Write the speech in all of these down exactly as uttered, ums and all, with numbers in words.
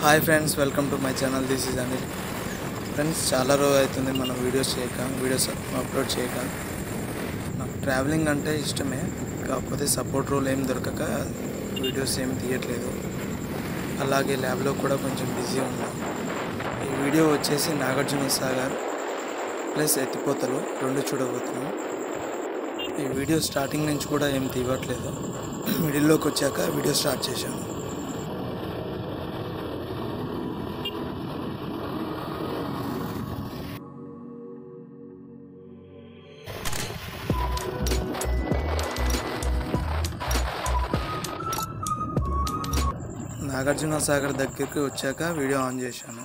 Hi friends, welcome to my channel. This is Anil. Friends, చాలా రోజు అవుతుంది మనం వీడియోస్ చేయక వీడియోస్ అప్లోడ్ చేయక. నాకు ట్రావెలింగ్ అంటే ఇష్టమే, కాకపోతే సపోర్ట్ రోల్ ఏం దొరకక వీడియోస్ ఏం తీయట్లేదు. అలాగే ల్యాబ్లో కూడా కొంచెం బిజీ ఉన్నాం. ఈ వీడియో వచ్చేసి నాగార్జున సాగర్ ప్లస్ ఎత్తిపోతలు రెండు చూడబోతున్నాం. ఈ వీడియో స్టార్టింగ్ నుంచి కూడా ఏం తీయట్లేదు, మిడిల్లోకి వచ్చాక వీడియో స్టార్ట్ చేశాను. నాగార్జున సాగర్ దగ్గరికి వచ్చాక వీడియో ఆన్ చేశాను.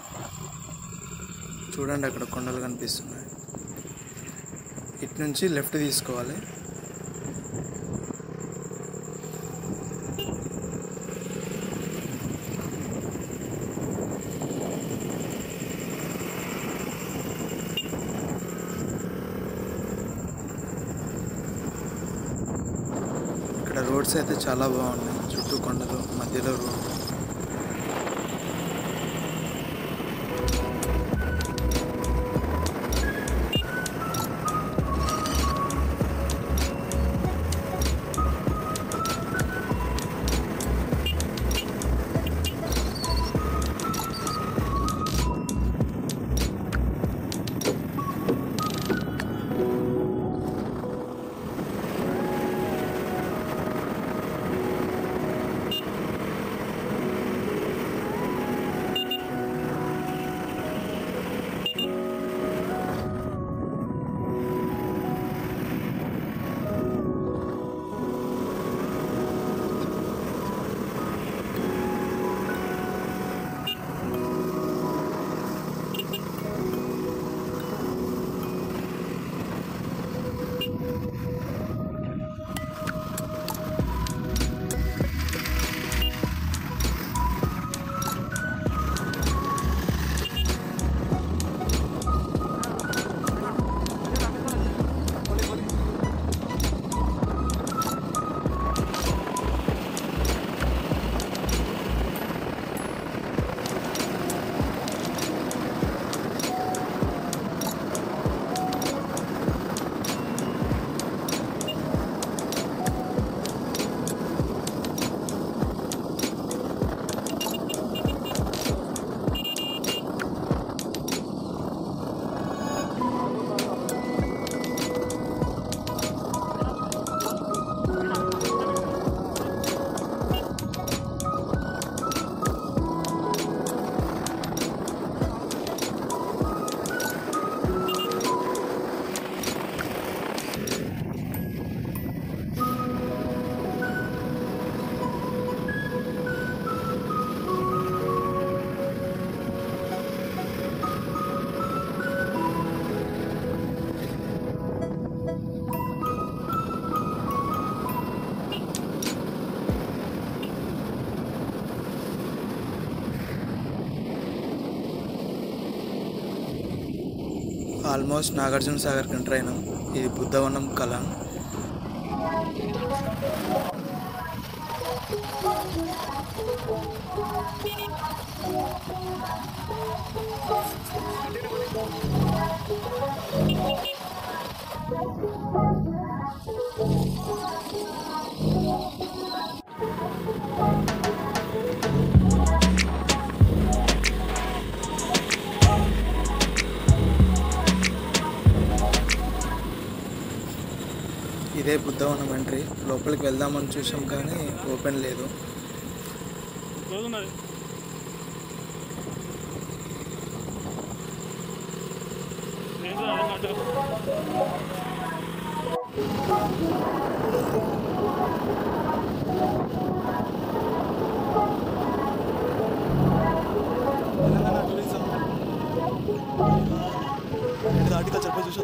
చూడండి, అక్కడ కొండలు కనిపిస్తున్నాయి. ఇటు నుంచి లెఫ్ట్ తీసుకోవాలి. ఇక్కడ రోడ్స్ అయితే చాలా బాగున్నాయి, చుట్టూ కొండలు, మధ్యలో road. Almost Nagarjuna Sagar country అయినాం. ఇది బుద్ధవనం కళ. ఇదే బుద్ధవనం ఎంట్రీ. లోపలికి వెళ్దామని చూసాం కానీ ఓపెన్ లేదు. దాటితో చెప్ప చూసా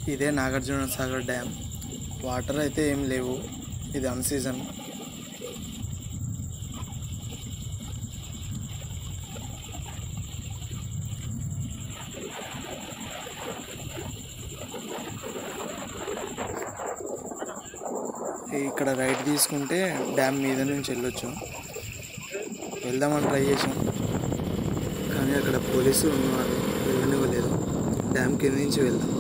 ఇదే నాగార్జున సాగర్ డ్యామ్. వాటర్ అయితే ఏం లేవు, ఇది అన్ సీజన్. ఇక్కడ రైట్ తీసుకుంటే డ్యామ్ మీద నుంచి వెళ్ళొచ్చు. వెళ్దామని ట్రై చేసాం కానీ అక్కడ పోలీసు ఉన్నారు, వెళ్ళనివ్వలేదు. డ్యామ్ కింద నుంచి వెళ్దాం.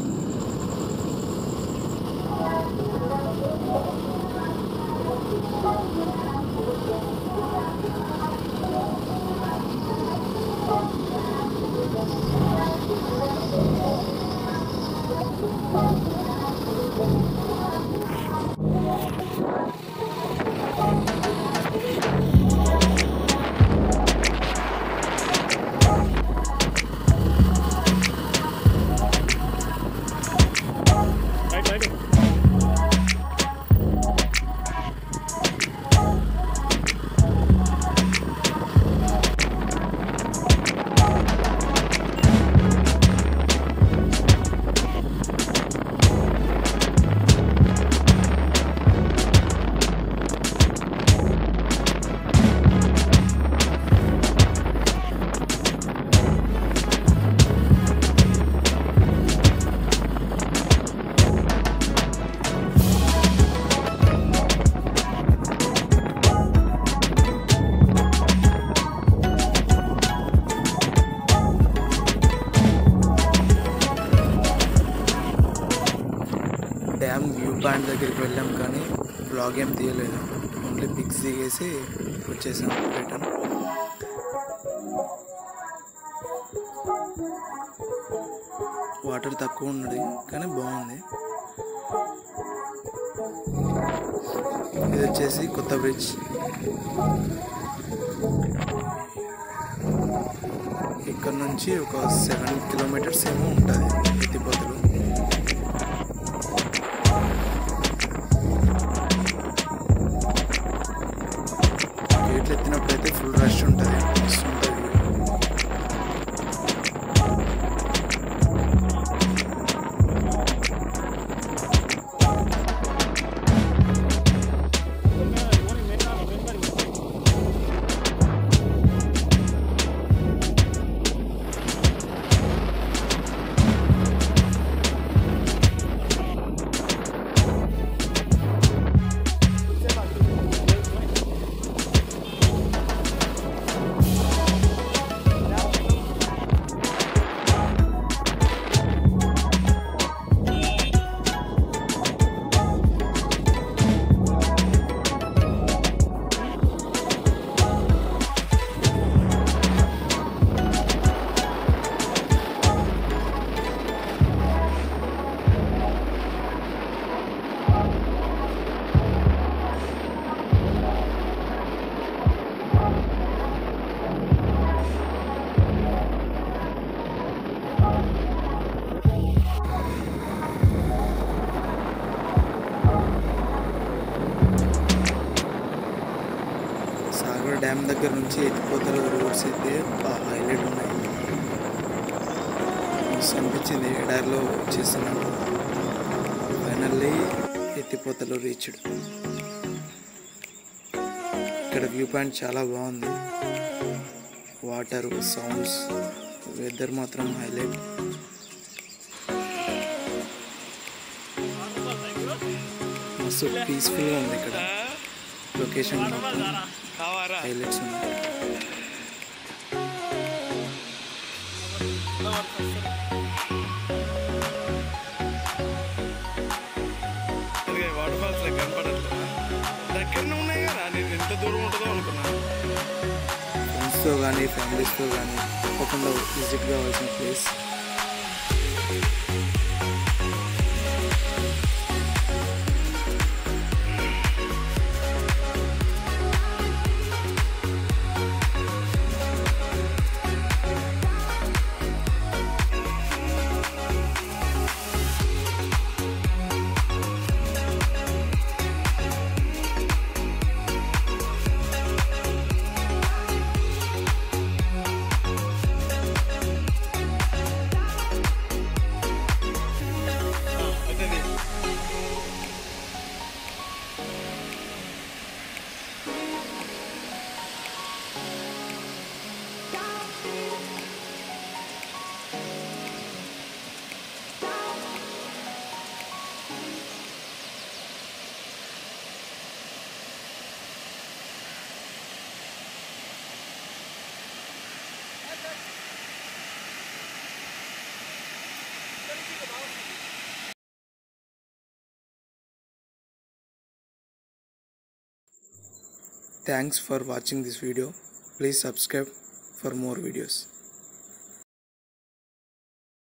డ్యామ్ వ్యూ పాయింట్ దగ్గరికి వెళ్ళాం కానీ బ్లాగ్ ఏం తీయలేదు, ఓన్లీ పిక్స్ దిగేసి వచ్చేసాం రిటర్న్. వాటర్ తక్కువ ఉన్నది కానీ బాగుంది. ఇది వచ్చేసి కొత్త బ్రిడ్జ్. ఇక్కడ నుంచి ఒక సెవెన్ కిలోమీటర్స్ ఏమో ఉంటుంది ఎత్తిపోతలు. గేట్లు ఎత్తినప్పుడైతే ఫుల్ రష్ ఉంటుంది, మస్తు ఉంటుంది. డ్యామ్ దగ్గర నుంచి ఎత్తిపోతల రోడ్స్ అయితే బాగా హైలైట్ ఉన్నాయి. మస్తు అనిపించింది, ఎడారిలో వచ్చేస్తున్నాను. ఫైనల్లీ ఎత్తిపోతలు రీచ్డ్. ఇక్కడ వ్యూ పాయింట్ చాలా బాగుంది, వాటర్, సౌండ్స్, వెదర్ మాత్రం హైలైట్. మస్తు పీస్ఫుల్గా ఉంది ఇక్కడ. లొకేషన్ మొత్తం హైలైట్స్ ఉన్నాయి. వాటర్ ఫాల్స్ కనపడట్లేదు, దగ్గరనే ఉన్నాయి కదా, నేను ఎంత దూరం ఉంటుందో అనుకున్నాను. ఫ్రెండ్స్తో కానీ ఫ్యామిలీస్తో కానీ తప్పకుండా విజిట్ కావాల్సిన place. Thanks for watching this video. Please subscribe for more videos.